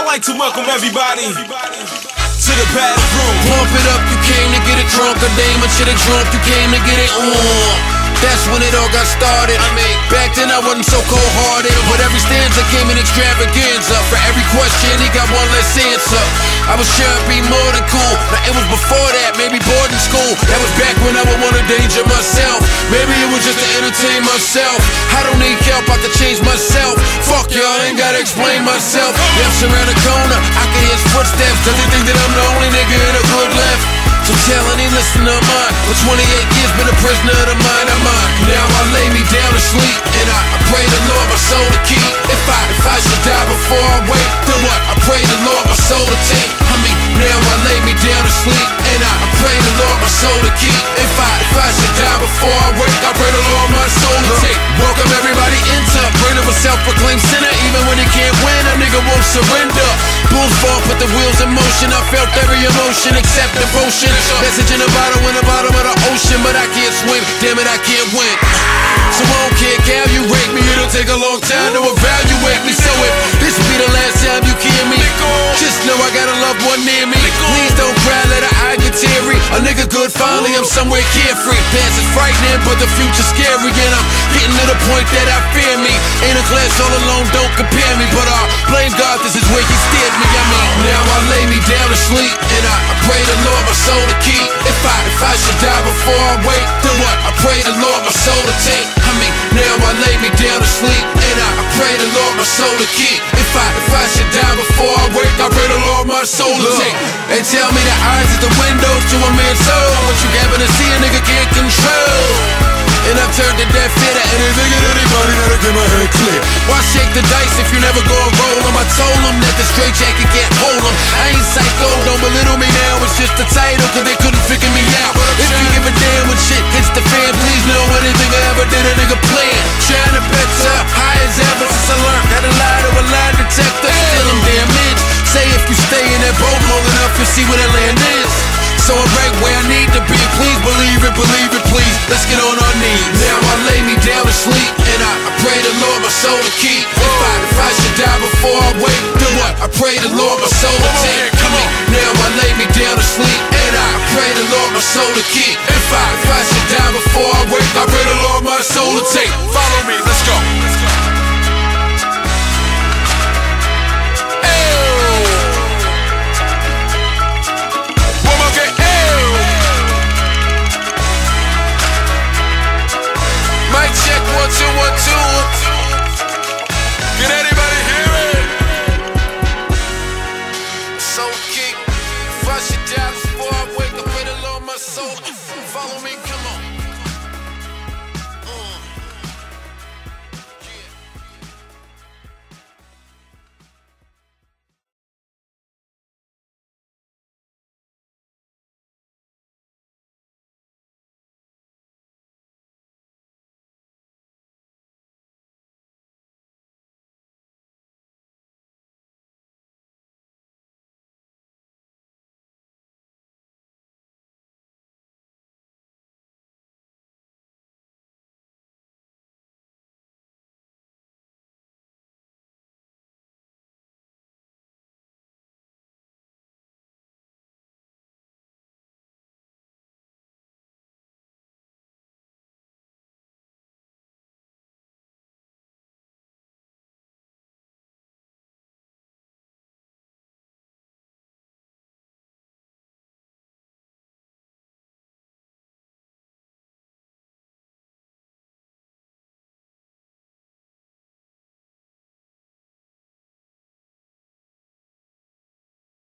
like to welcome everybody to the bathroom. Pump it up, you came to get it drunk. A dame to the drunk, you came to get it on. That's when it all got started. Back then I wasn't so cold-hearted, but every stanza came in extravaganza. For every question, he got one less answer. I was sure it'd be more than cool. Now it was before that, maybe boarding school. That was back when I would want to danger myself. Maybe it was just to entertain myself. I don't need help, I can change myself. Fuck y'all, ain't gotta explain myself. Left around the corner, I can hear his footsteps. Does he think that I'm the only nigga in a good left? So tell any listener of mine, for 28 years been a prisoner of the mind of mine. Now I lay me down to sleep, and I pray the Lord my soul to keep. If I should die before I wake, then what? I pray the Lord my soul to take. Now I lay me down to sleep, and I pray the Lord my soul to keep. If I should die before I wake, I pray the Lord my soul to take. Welcome everybody into bring of a self-proclaimed sinner. Even when he can't win, a nigga won't surrender. Bulls fall, put the wheels in motion. I felt every emotion except devotion. Message in the bottom of the ocean, but I can't swim. Damn it, I can't win. So I don't care how you rate me. It'll take a long time to evaluate me. So if this be the last time you hear me, just know I got a loved one near me. Please don't cry, let her eye get teary. A nigga good, finally I'm somewhere carefree. Past is frightening, but the future's scary. And I'm getting to the point that I fear me. Ain't a class all alone, don't compare me. But I blame God, this is where he steered me. Now I lay me down to sleep, and I pray the Lord my soul to keep. If I should die before I wake, then what? I pray the Lord my soul to take. Now I lay me down to sleep, and I pray the Lord my soul to keep. If I should die before I wake, I pray the Lord my soul to take. They tell me the eyes is the windows to a man's soul. What you happen to see a nigga can't control. And I've turned a deaf ear to anything and anybody that'll get my head clear. Why shake the dice if you never gonna roll them? I told them that the straight jacket can't hold them. I ain't psycho, don't belittle me now. It's just the title, cause they couldn't figure me out. If you give a damn when shit hits the fan, please know anything I ever did a nigga plan. Trying to better, high as ever since I learned how to lie to a lie detector. Still I'm damaged. Say if you stay in that boat long enough, you'll see where that land is. So I'm right where I need to be. Please believe it, please. Let's get on our knees. Now I lay me down to sleep, and I pray the Lord my soul to keep. If I should die before I wake, then what? I pray the Lord my soul to take. Now I lay me down to sleep, and I pray the Lord my soul to keep. If I should die before I wake, I pray the Lord my soul to take. Follow me, let's go. Mic check, 1 2 1 2.